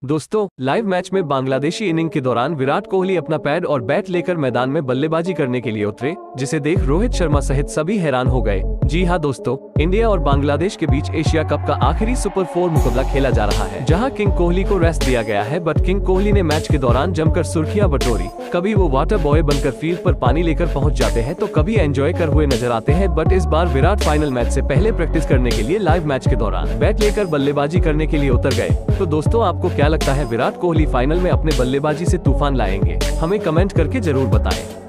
दोस्तों, live match में Bangladeshi inning के दौरान विराट कोहली अपना पैड और बैट लेकर मैदान में बल्लेबाजी करने के लिए उतरे, जिसे देख रोहित शर्मा सहित सभी हैरान हो गए। जी हां दोस्तों, इंडिया और बांग्लादेश के बीच एशिया कप का आखिरी सुपर 4 मुकाबला खेला जा रहा है, जहां किंग कोहली को रेस्ट दिया गया है। बट किंग कोहली ने मैच के दौरान जमकर सुर्खियां बटोरी। कभी वो वाटर बॉय बनकर फील्ड पर पानी लेकर पहुंच जाते हैं, तो कभी एंजॉय कर हुए नजर आते हैं। बट इस बार विराट फाइनल मैच से पहले प्रैक्टिस करने के लिए लाइव मैच के दौरान बैट लेकर बल्लेबाजी करने के लिए उतर गए। तो दोस्तों, आपको क्या लगता है, विराट कोहली फाइनल में अपने बल्लेबाजी से तूफान लाएंगे? हमें कमेंट करके जरूर बताएं।